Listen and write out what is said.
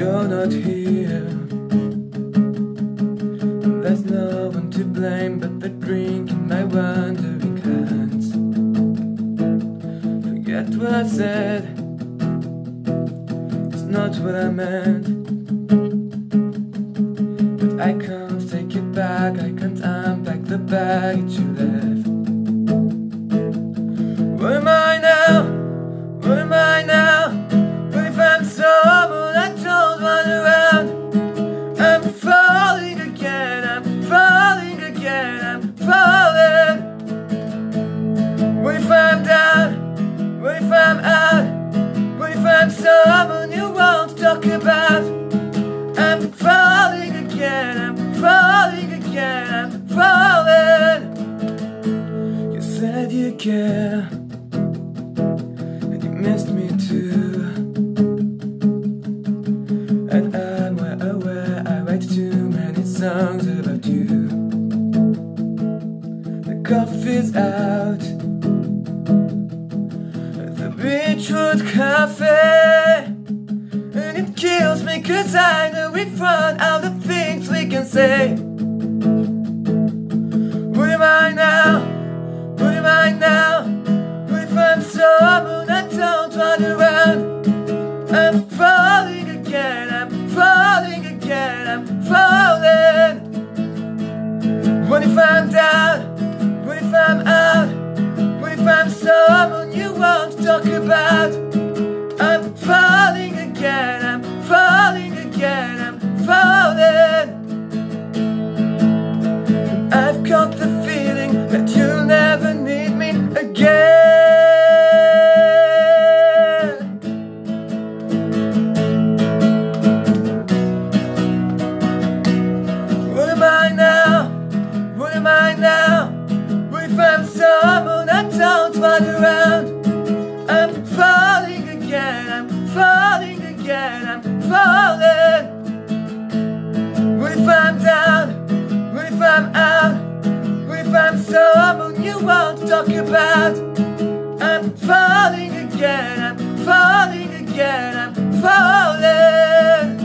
you're not here. There's no one to blame but the drink in my wandering hands. Forget what I said, it's not what I meant. But I can't take it back, I can't unpack the baggage you left. Where am I now? Where am I now? What if I'm someone I don't run around? I'm falling again, I'm falling again, I'm falling. What if I'm down? What if I'm out? What if I'm someone you won't talk about? I'm falling again, I'm falling again, I'm falling. You said you care, and you missed me too. And I'm well aware I write too many songs about you. The coffee's out at the Beechwood Cafe, and it kills me 'cause I know we've run out of things we can say. What am I now? What am I now? What if I'm someone I don't run around? I'm falling again, I'm falling again, I'm falling. What if I'm down? What if I'm out? What if I'm someone you won't talk about? I'm falling again, I'm falling again, I'm falling. I've got the feeling that you'll never need me again. What am I now? What am I now? What if I'm someone I don't run around? I'm falling again, I'm falling again, I'm falling. What if I'm down? What if I'm out? What if I'm someone you won't talk about? I'm falling again, I'm falling again, I'm falling.